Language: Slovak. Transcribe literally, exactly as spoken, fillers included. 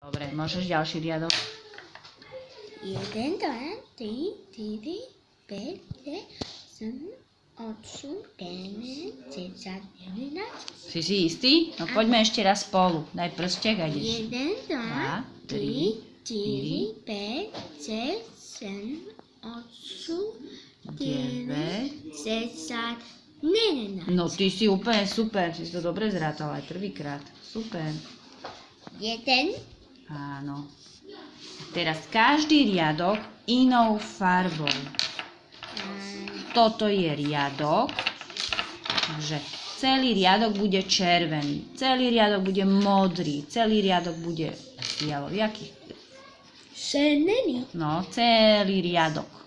Dobre, môžeš ďalší riadok. jeden, dva, tri, štyri, päť, šesť, sedem, osem, deväť, desať, jedenásť. Si si istý? No poďme ešte raz spolu. Daj prstek a ideš. jeden, dva, tri, štyri, päť, šesť, sedem, osem, deväť, desať, jedenásť. No ty si úplne super, si to dobre zrátala aj prvýkrát. Super. jeden. Áno. Teraz každý riadok inou farbou. Toto je riadok, takže celý riadok bude červený, celý riadok bude modrý, celý riadok bude fialový. Jaký? Červený. No, celý riadok.